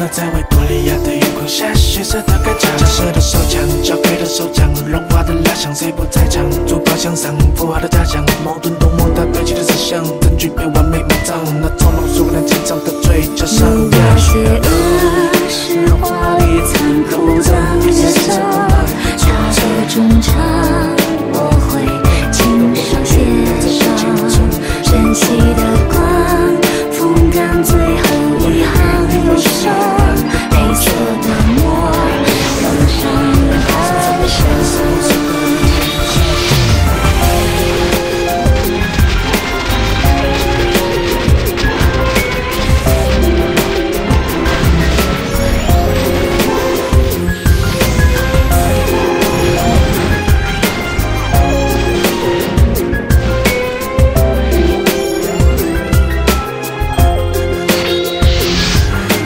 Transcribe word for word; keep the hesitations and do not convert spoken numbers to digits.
了在维多利亚的月光下，血色的盖章，假设的手枪，交给了手枪，融化的蜡像，谁不在场？坐标向上，符号的假象，矛盾多么大堆积的思想，证据被完美埋葬，那从容苏然紧张的嘴角上扬。